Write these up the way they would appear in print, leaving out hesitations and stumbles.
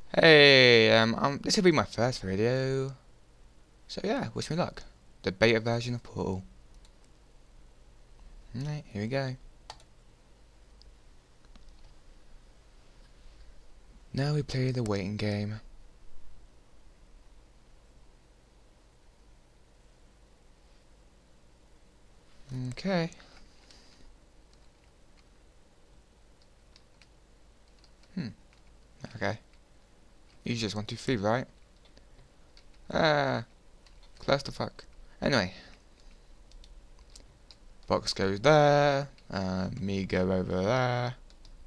Hey, this will be my first video, so yeah, wish me luck. The beta version of Portal. Alright, here we go. Now we play the waiting game. Okay. Okay. You just 1, 2, 3, right? Clusterfuck. Anyway. Box goes there. Me go over there.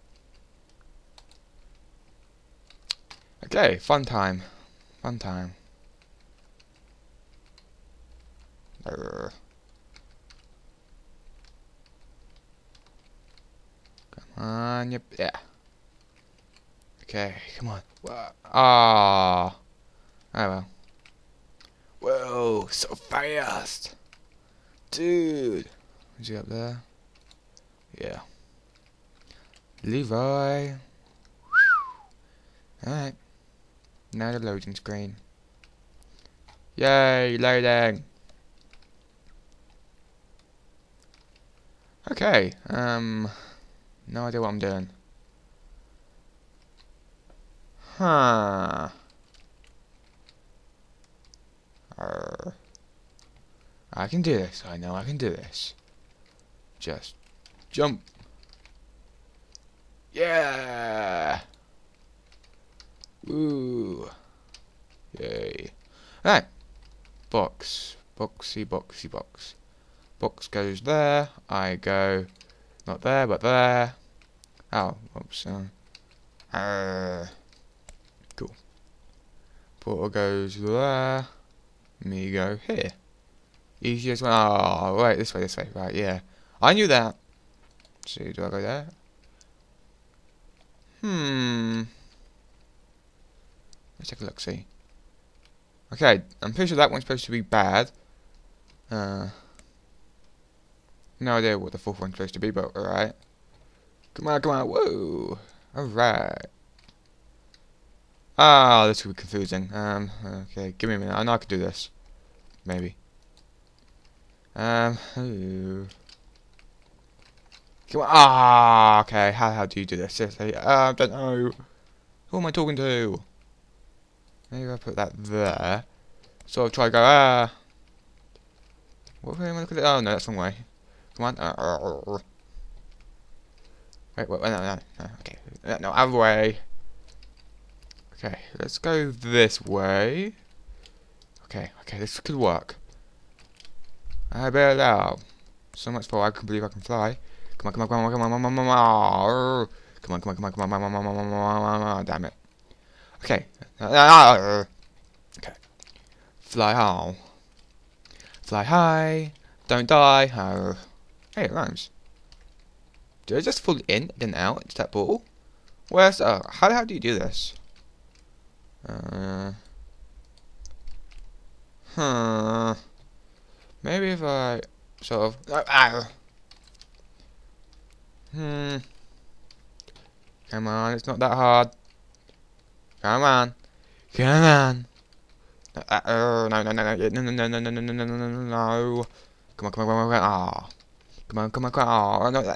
Okay, fun time. Fun time. Come on, yep, yeah. Okay, come on. Ah. Oh well. Whoa, so fast. Dude. Is he up there? Yeah. Levi. Alright. Now the loading screen. Yay, loading. Okay, no idea what I'm doing. Huh. I can do this. I know I can do this. Just jump. Yeah. Woo. Yay. Alright. Box. Boxy, boxy, box. Box goes there. I go not there, but there. Oh, oops. Cool. Portal goes there. Me go here. Easiest one. Oh, wait, this way, this way. Right, yeah. I knew that. So, do I go there? Let's take a look, see. Okay, I'm pretty sure that one's supposed to be bad. No idea what the fourth one's supposed to be, but alright. Come on, come on, whoa! Alright. Ah, this will be confusing. Okay, give me a minute. I know I can do this. Maybe. Ooh. Come on. Ah, okay. How do you do this? Seriously, I don't know. Who am I talking to? Maybe I put that there. So I'll try to go. What way am I looking at? Oh no, that's the wrong way. Come on. Wait, no. Okay, no, other way. Okay, let's go this way. Okay, this could work. I better now. So much for I can believe I can fly. Come on. Damn it. Okay. Okay. Fly high. Fly high. Don't die. Hey, it rhymes. Did I just fall in and out into that ball? Where's how do you do this? Maybe if I sort of come on, it's not that hard. Come on. No. Come on. Ah. Come on. Oh, no.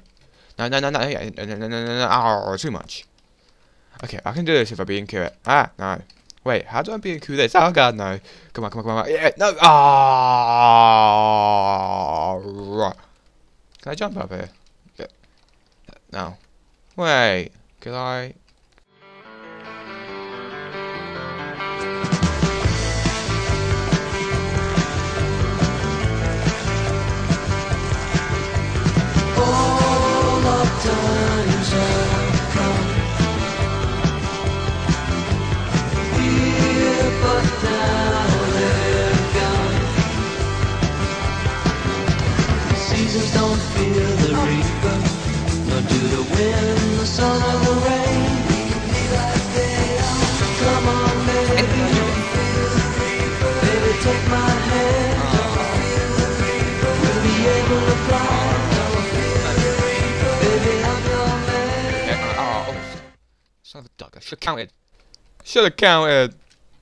Oh, too much. Okay, I can do this if I BNQ it. No. Wait, how do I BNQ this? Oh god, no. Come on. Yeah, no. Right. Can I jump up here? Yeah. No. Wait. Could I? All of times have come here, but now they're gone. Seasons don't feel the reaper, nor do the wind, the sun, or the rain. Come on, baby, baby, take my hand. We'll be able to fly. Son of a duck, I should have counted. Should have counted.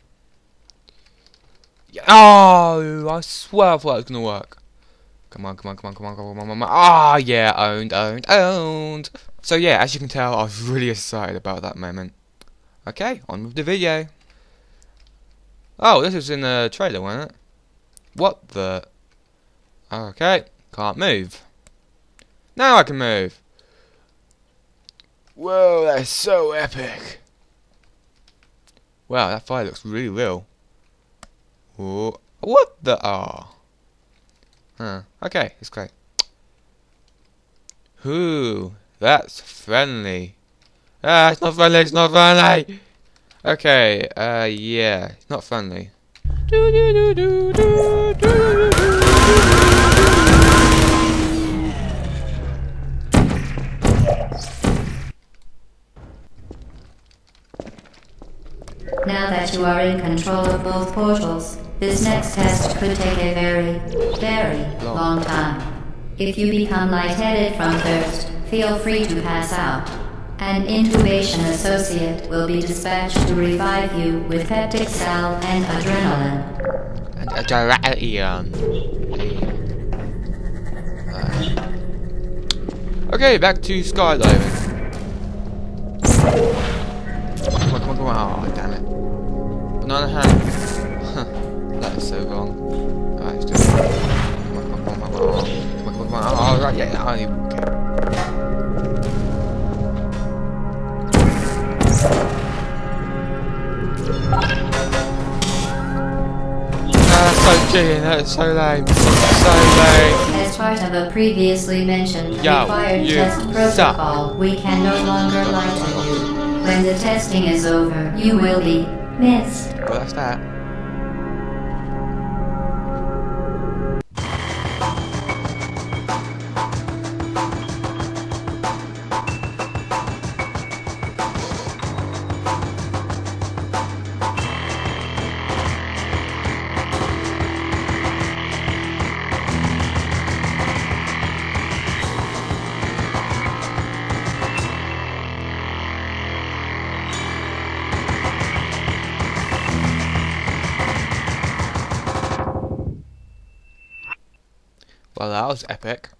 Oh, I swear I thought it was gonna work. Come on, come on, come on, come on, come on, come on. Ah, yeah, owned, owned, owned. So yeah, as you can tell, I was really excited about that moment. Okay, on with the video. Oh, this was in the trailer, wasn't it? What the? Okay, can't move. Now I can move. Whoa, that's so epic. Wow, that fire looks really real. Whoa. What the? Oh. Huh. Okay, it's great. Ooh, that's friendly. Ah, it's not friendly, it's not friendly! Okay, yeah, it's not friendly. Now that you are in control of both portals, this next test could take a very, very long time. If you become lightheaded from thirst, feel free to pass out. An intubation associate will be dispatched to revive you with peptic salve and adrenaline. And adrenaline. Okay, back to skydiving. Come on, come on, come on. Oh, damn it. Banana hand. That is so wrong. Alright, let's do it. Come on, come on, come on, come on. Come on, come on, come on. Oh, right, yeah, okay. So cheating, that is so lame. So lame. As part of a previously mentioned Yo, required you test protocol, we can no longer lie to you. When the testing is over, you will be missed. Well, that's that. Well, that was epic.